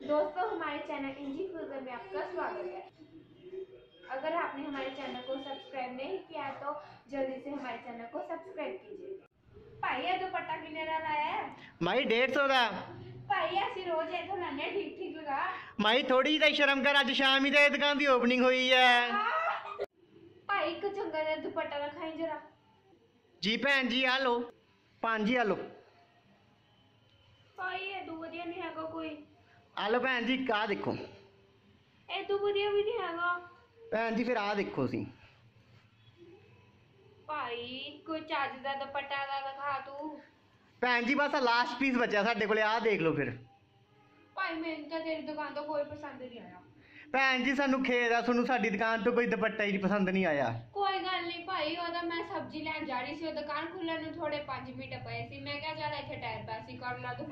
दोस्तों हमारे चैनल इंजी फ्यूजन में आपका स्वागत है। अगर आपने हमारे चैनल को सब्सक्राइब नहीं किया तो जल्दी से हमारे चैनल को सब्सक्राइब कीजिए। भाई ये दुपट्टा कितने का लाया है? माई 150 का। भाई ऐसी रोज ये तो लाने ठीक ठीक लगा। माई थोड़ी जी शर्म कर, अज शाम ही तो दुकान की ओपनिंग हुई है। भाई एक चंगा जिहा दुपट्टा रखाई जरा। जी भैन जी आ लो 5 जी आ लो। भाई ये तो वधिया नहीं हैगा कोई। आ लो भैन जी आ देखो। ये तो वधिया भी नहीं हैगा। भैन जी फिर आ देखो सी। भाई कोई ਚੱਜ ਦਾ ਦੁਪੱਟਾ ਦਾ ਦਿਖਾ ਤੂੰ। भैन जी बस लास्ट पीस बचा साडे कोले, आ देख लो फिर। भाई मैंने तो तेरी दुकान तो कोई पसंद नहीं आया। भैन जी सानू खेद है, सानू साडी दुकान तो कोई दुपट्टा ही पसंद नहीं आया। कोई गल नहीं भाई, ओदा मैं सब्जी लैन जा रही सी, ओ दुकान खुलन नूं थोड़े 5 मिनट पए सी, मैं क्या चल इत्थे टाइम पास ही कर ला।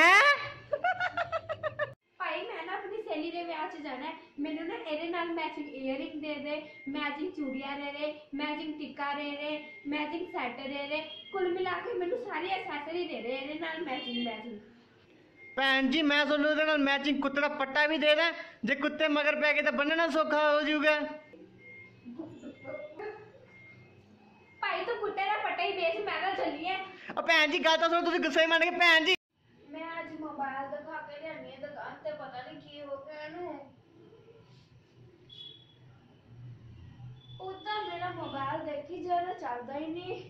हैं भाई मैं ना अपनी सहेली दे विआह च जाना है, मैनू ना एदे नाल मैचिंग ईयरिंग दे दे, मैचिंग चूड़ियां दे दे, मैचिंग टिक्का दे दे, मैचिंग सेट दे दे, कुल मिला के मैनू सारी एक्सेसरी दे दे एदे नाल मैचिंग। भैन जी मैं सोनू मैचिंग कुत्ते का पट्टा भी दे दें, जे कुत्ते मगर पै गए तो बनना सौखा हो जाऊगा। भाई तू कुत्ते का पट्टा ही बेच, मैं तो चली है। भैन जी गल तो सुनो, तुम गुस्से मान के भैन जी। मैं आज मोबाइल दिखा के लियानी है दुकान ते, पता नहीं की हो गया इनू। उदा मेरा मोबाइल देखी जरा चलता ही नहीं।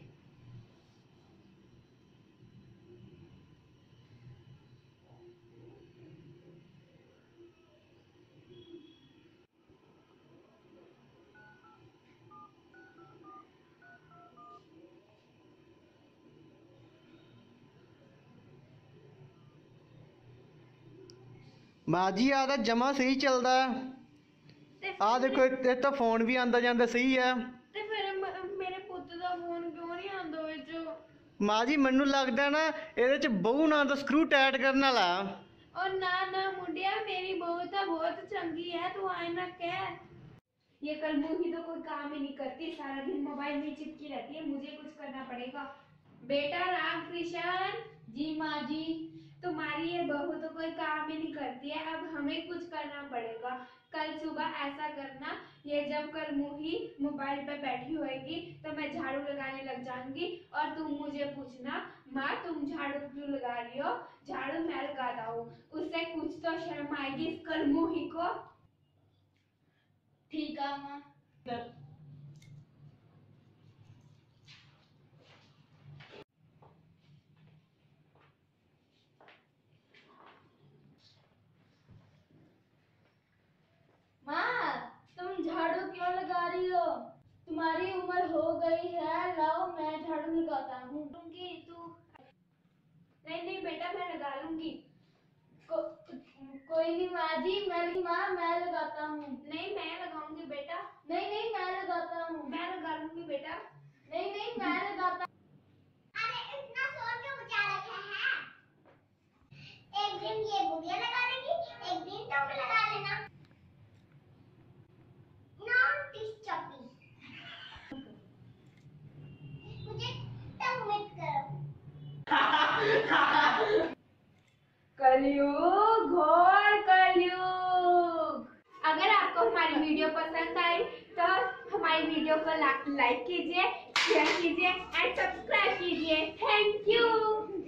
बाजी आ तो जमा सही चलता है। आ देखो ये तो फोन भी आंदा जांदा सही है। ते फिर मेरे पुੱਤ ਦਾ ਫੋਨ क्यों नहीं आंदा ਵਿੱਚ? माँ जी मैनू लगता ना ये बहु ना तो स्क्रू टाइट करने वाला। और ना ना मुंडिया, मेरी बहू तो बहुत चंगी है, तू आए ना कह। ये कल मुंही तो कोई काम ही नहीं करती, सारा दिन मोबाइल में चिपकी रहती है, मुझे कुछ करना पड़ेगा। बेटा राम कृष्ण जी। माँ जी तुम्हारी ये बहू तो कोई काम ही नहीं करती है, अब हमें कुछ करना पड़ेगा। कल सुबह ऐसा करना, ये जब कल मुही मोबाइल पे बैठी होएगी तो मैं झाड़ू लगाने लग जाऊंगी और तुम मुझे पूछना माँ तुम झाड़ू क्यों लगा रही हो? झाड़ू मैं लगाता हूँ, उससे कुछ तो शर्म आएगी इस कल मुही को। ठीक है माँ। माँ तुम झाड़ू क्यों लगा रही हो? तुम्हारी उम्र हो गई है, लाओ मैं झाड़ू लगाता हूँ। तू नहीं नहीं बेटा मैं लगा लूंगी। कोई नहीं माँ जी, मैं लगाता हूँ। नहीं मैं लगाऊंगी बेटा। नहीं नहीं मैं लगाता हूँ। मैं लगा लूंगी बेटा। नहीं नहीं मैं लगाता। अरे इतना शोर क्यों मचा रखा है? एक दिन ये बुढ़िया लगा लेगी, एक दिन तुम लगा लेना। नॉटी चॉपी। मुझे तंग मत करो। कलयुग घोर कलयुग। अगर आपको हमारी वीडियो पसंद आई तो हमारी वीडियो को लाइक कीजिए, शेयर कीजिए एंड सब्सक्राइब कीजिए। Thank you.